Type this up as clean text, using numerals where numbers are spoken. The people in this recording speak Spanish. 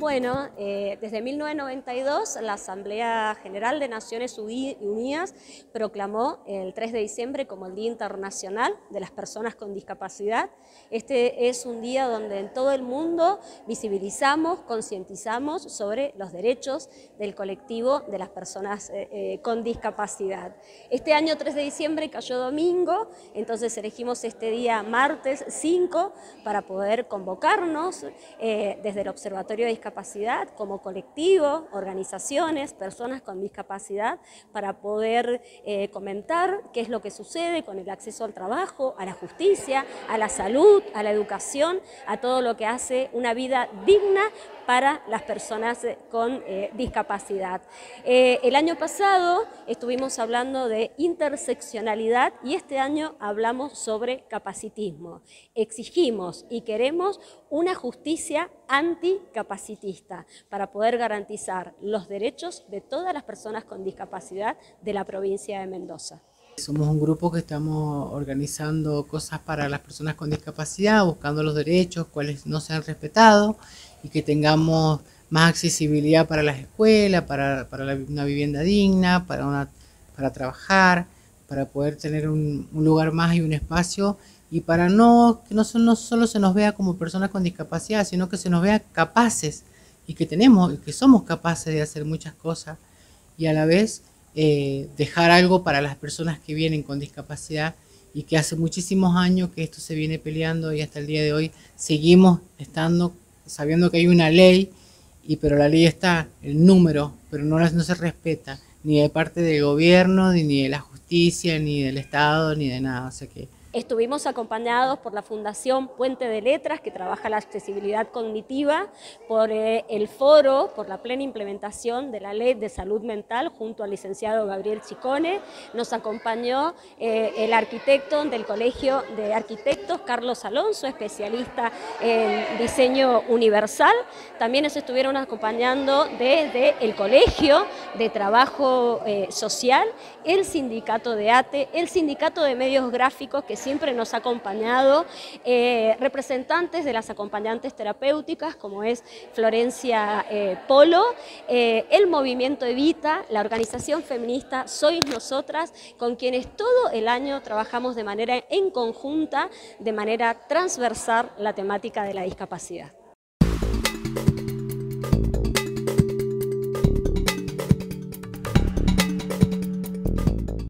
Bueno, desde 1992 la Asamblea General de Naciones Unidas proclamó el 3 de diciembre como el Día Internacional de las Personas con Discapacidad. Este es un día donde en todo el mundo visibilizamos, concientizamos sobre los derechos del colectivo de las personas con discapacidad. Este año 3 de diciembre cayó domingo, entonces elegimos este día martes 5 para poder convocarnos desde el Observatorio de Discapacidad como colectivo, organizaciones, personas con discapacidad, para poder comentar qué es lo que sucede con el acceso al trabajo, a la justicia, a la salud, a la educación, a todo lo que hace una vida digna para las personas con discapacidad. El año pasado estuvimos hablando de interseccionalidad y este año hablamos sobre capacitismo. Exigimos y queremos una justicia anticapacitista para poder garantizar los derechos de todas las personas con discapacidad de la provincia de Mendoza. Somos un grupo que estamos organizando cosas para las personas con discapacidad, buscando los derechos, cuáles no se han respetado y que tengamos más accesibilidad para las escuelas, para una vivienda digna, para trabajar, para poder tener un lugar más y un espacio y para que no solo se nos vea como personas con discapacidad, sino que se nos vea capaces y que somos capaces de hacer muchas cosas y a la vez dejar algo para las personas que vienen con discapacidad y que hace muchísimos años que esto se viene peleando y hasta el día de hoy seguimos sabiendo que hay una ley, pero la ley está, el número, pero no se respeta ni de parte del gobierno, ni de la justicia, ni del Estado, ni de nada. O sea que estuvimos acompañados por la Fundación Puente de Letras, que trabaja la accesibilidad cognitiva, por el Foro, por la plena implementación de la Ley de Salud Mental, junto al licenciado Gabriel Chicone. Nos acompañó el arquitecto del Colegio de Arquitectos, Carlos Alonso, especialista en diseño universal. También nos estuvieron acompañando desde el Colegio de Trabajo Social, el Sindicato de ATE, el Sindicato de Medios Gráficos, que siempre nos ha acompañado, representantes de las acompañantes terapéuticas, como es Florencia Polo, el movimiento Evita, la organización feminista Sois Nosotras, con quienes todo el año trabajamos de manera en conjunta, de manera transversal, la temática de la discapacidad.